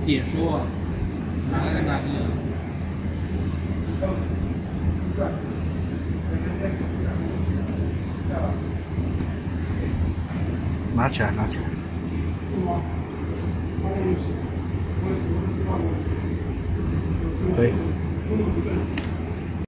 解说哪个哪个？ 拿起来，拿起来。可以。